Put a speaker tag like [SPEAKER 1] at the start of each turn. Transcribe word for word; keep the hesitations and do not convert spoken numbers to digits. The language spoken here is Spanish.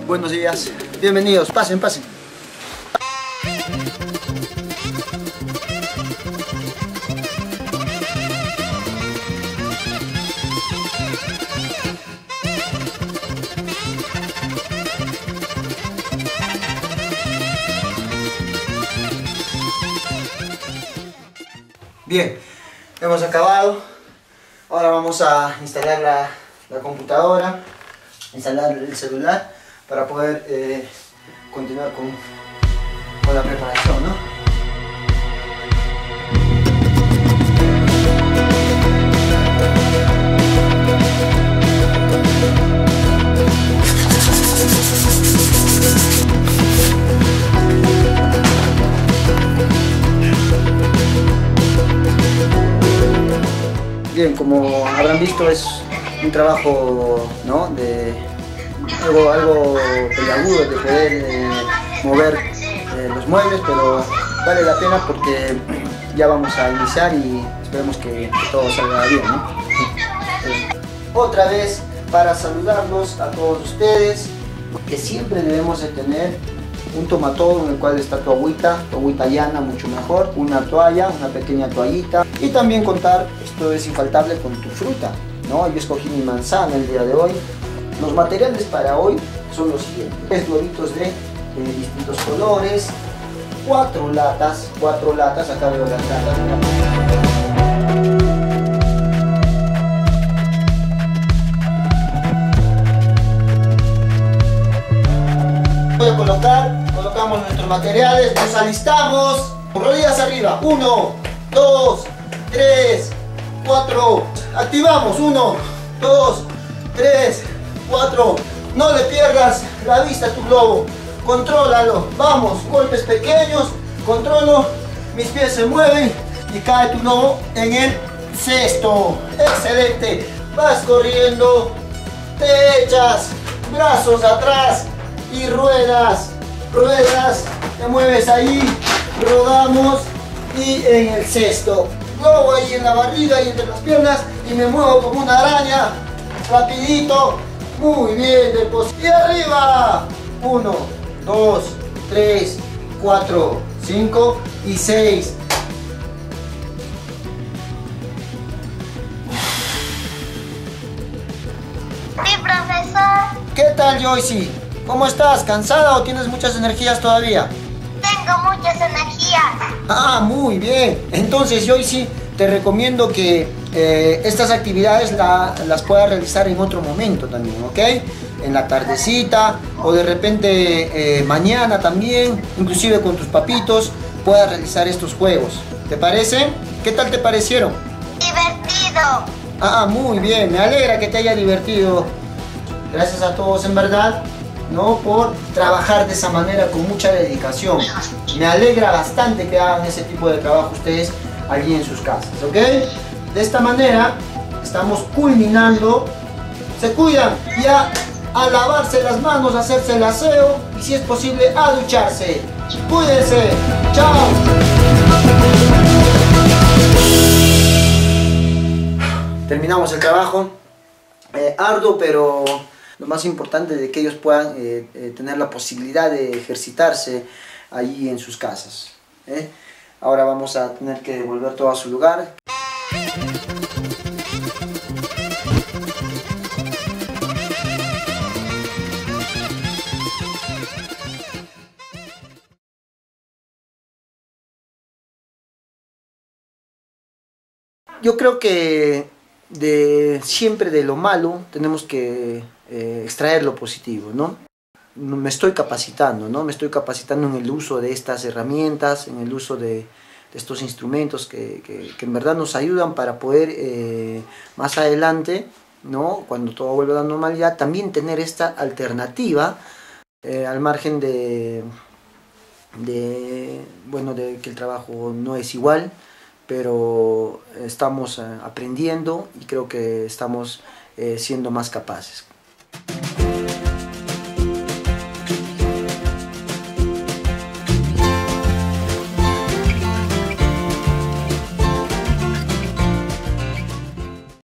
[SPEAKER 1] Buenos días, bienvenidos, pasen, pasen. Bien, hemos acabado. Ahora vamos a instalar la, la computadora, instalar el celular para poder eh, continuar con, con la preparación, ¿no? Bien, como habrán visto, es un trabajo, ¿no?, de algo, algo peliagudo de poder eh, mover eh, los muebles, pero vale la pena porque ya vamos a iniciar y esperemos que, que todo salga bien, ¿no? Otra vez para saludarlos a todos ustedes, que siempre debemos de tener un tomatodo en el cual está tu agüita, tu agüita llana, mucho mejor, una toalla, una pequeña toallita, y también contar, esto es infaltable, con tu fruta, ¿no? Yo escogí mi manzana el día de hoy. Los materiales para hoy son los siguientes: tres globitos de eh, distintos colores, cuatro latas, cuatro latas, acá veo las latas. Voy a colocar, colocamos nuestros materiales, nos alistamos, rodillas arriba, uno, dos, tres, cuatro, activamos, uno, dos, tres, cuatro, no le pierdas la vista a tu globo, contrólalo, vamos, golpes pequeños, controlo, mis pies se mueven y cae tu globo en el cesto, excelente, vas corriendo, te echas, brazos atrás y ruedas, ruedas, te mueves ahí, rodamos y en el cesto, globo ahí en la barriga y entre las piernas y me muevo como una araña, rapidito, muy bien, y arriba, uno, dos, tres, cuatro, cinco y seis.
[SPEAKER 2] Sí, profesor.
[SPEAKER 1] ¿Qué tal, Joyce? ¿Cómo estás? ¿Cansada o tienes muchas energías todavía?
[SPEAKER 2] Tengo muchas energías.
[SPEAKER 1] Ah, muy bien. Entonces, Joyce, te recomiendo que eh, estas actividades la, las puedas realizar en otro momento también, ¿ok? En la tardecita o de repente eh, mañana también, inclusive con tus papitos, puedas realizar estos juegos. ¿Te parece? ¿Qué tal te parecieron?
[SPEAKER 2] Divertido.
[SPEAKER 1] Ah, muy bien. Me alegra que te haya divertido. Gracias a todos, en verdad, ¿no?, por trabajar de esa manera con mucha dedicación. Me alegra bastante que hagan ese tipo de trabajo ustedes allí en sus casas, ¿ok? De esta manera estamos culminando. Se cuidan y a, a lavarse las manos, a hacerse el aseo y si es posible a ducharse. Cuídense. Chao. Terminamos el trabajo. Eh, arduo, pero lo más importante es que ellos puedan eh, eh, tener la posibilidad de ejercitarse allí en sus casas, ¿eh? Ahora vamos a tener que volver todo a su lugar. Yo creo que de, siempre de lo malo tenemos que eh, extraer lo positivo, ¿no? Me estoy capacitando, ¿no? Me estoy capacitando en el uso de estas herramientas, en el uso de, de estos instrumentos que, que, que en verdad nos ayudan para poder eh, más adelante, ¿no?, cuando todo vuelva a la normalidad, también tener esta alternativa eh, al margen de, de, bueno, de que el trabajo no es igual, pero estamos eh, aprendiendo y creo que estamos eh, siendo más capaces.